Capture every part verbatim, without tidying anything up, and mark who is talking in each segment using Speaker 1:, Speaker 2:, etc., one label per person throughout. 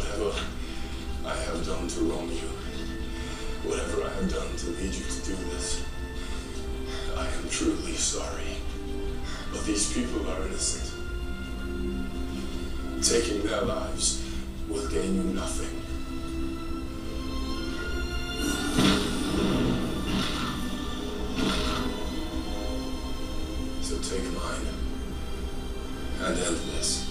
Speaker 1: Whatever I have done to wrong you, whatever I have done to lead you to do this, I am truly sorry. But these people are innocent. Taking their lives will gain you nothing. So take mine and end this.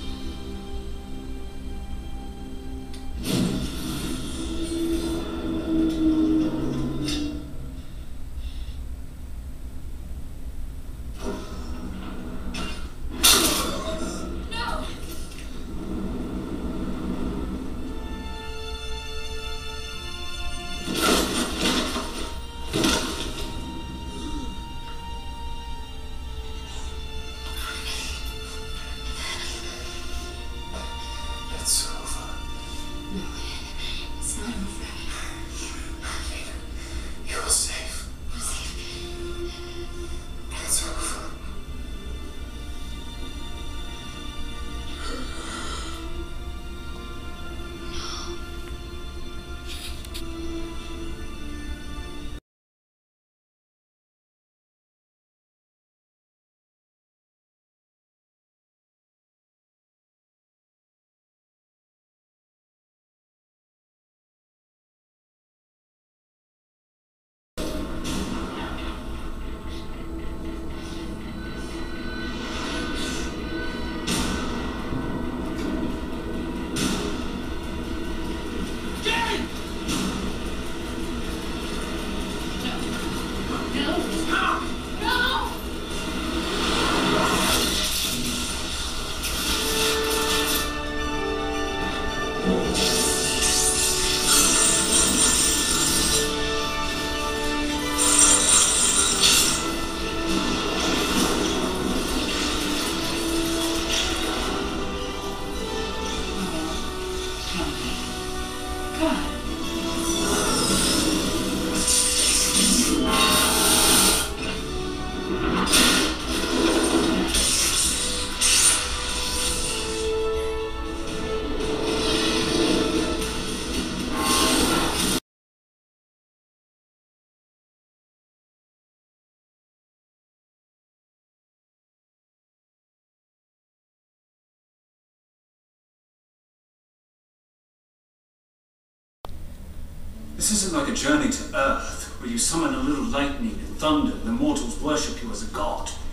Speaker 2: This isn't like a journey to Earth, where you summon a little lightning and thunder and the mortals worship you as a god.